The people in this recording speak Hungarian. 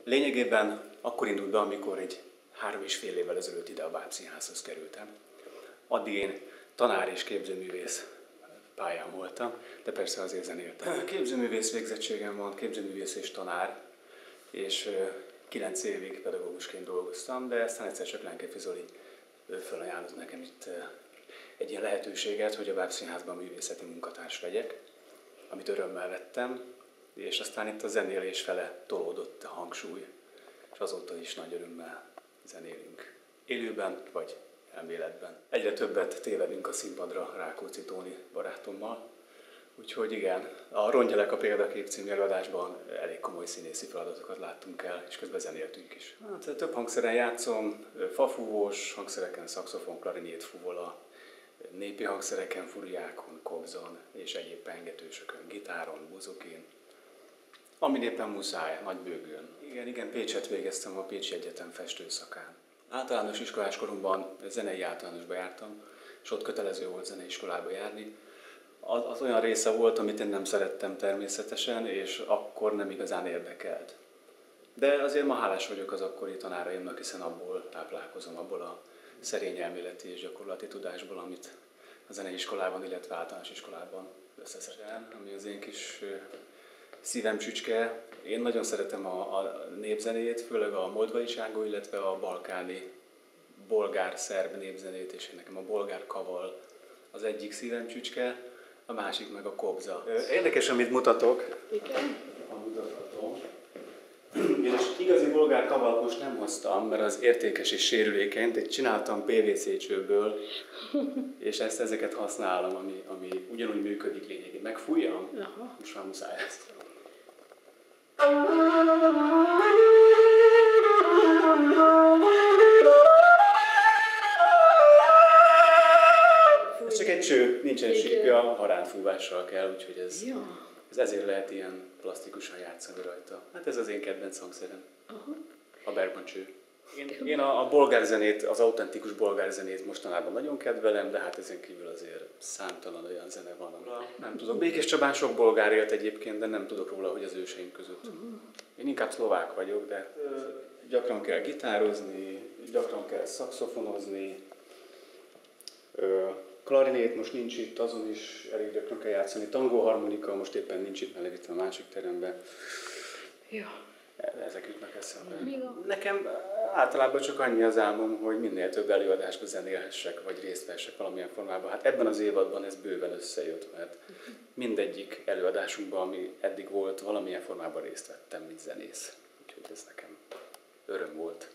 Lényegében akkor indult be, amikor egy 3,5 évvel ezelőtt ide a Bábszínházhoz kerültem. Addig én tanár és képzőművész pályán voltam, de persze azért zenéltem. Képzőművész végzettségem van, képzőművész és tanár, és 9 évig pedagógusként dolgoztam, de aztán egyszer csak Lenkefi Zoli felajánlott nekem itt egy ilyen lehetőséget, hogy a Bábszínházban művészeti munkatárs legyek, amit örömmel vettem, és aztán itt a zenélés fele tolódott a hangsúly, és azóta is nagy örömmel zenélünk. Élőben vagy elméletben. Egyre többet tévedünk a színpadra Rákóczi Tóni barátommal, úgyhogy igen, a Rongyelek a példakép című előadásban elég komoly színészi feladatokat láttunk el, és közben zenéltünk is. Hát, több hangszeren játszom, fafúvós hangszereken, szaxofon, klarinét, fuvola, népi hangszereken, furiákon, kobzon és egyéb pengetősökön, gitáron, buzukin. Ami éppen muszáj, nagy bőgőn. Igen, Pécset végeztem a Pécsi Egyetem festőszakán. Általános iskolás koromban zenei általánosba jártam, és ott kötelező volt zeneiskolába járni. Az olyan része volt, amit én nem szerettem természetesen, és akkor nem igazán érdekelt. De azért ma hálás vagyok az akkori tanáraimnak, hiszen abból táplálkozom, abból a szerény elméleti és gyakorlati tudásból, amit a zeneiskolában, illetve általános iskolában összeszedtem, ami az én kis szívem csücske. Én nagyon szeretem a népzenét, főleg a moldvai csángó, illetve a balkáni bolgár-szerb népzenét, és nekem a bolgár kaval az egyik szívem csücske, a másik meg a kobza. Érdekes, amit mutatok. Igen. Mutathatom. És igazi bolgár kavalt most nem hoztam, mert az értékes és sérülékeny, de csináltam PVC csőből, és ezeket használom, ami ugyanúgy működik lényegében. Megfújjam? Aha. Most már muszáj ezt. Ez csak egy cső, nincsen sípja, haránfúvással kell, úgyhogy ez ezért lehet ilyen plastikusan játszani rajta. Hát ez az én kedvenc hangszerem. A Bergman cső. Én a bolgárzenét, az autentikus bolgárzenét mostanában nagyon kedvelem, de hát ezen kívül azért számtalan olyan zene van, nem tudok. Békés Csabán sok bolgár élt egyébként, de nem tudok róla, hogy az őseink között. Én inkább szlovák vagyok, de gyakran kell gitározni, gyakran kell szaxofonozni, klarinét most nincs itt, azon is elég gyakran kell játszani. Tangóharmonika most éppen nincs itt, mert levitt a másik terembe. Ja. Ezek jutnak eszembe. Nekem általában csak annyi az álmom, hogy minél több előadásba zenélhessek, vagy részt vehessek valamilyen formában. Hát ebben az évadban ez bőven összejött, mert mindegyik előadásunkban, ami eddig volt, valamilyen formában részt vettem, mint zenész. Úgyhogy ez nekem öröm volt.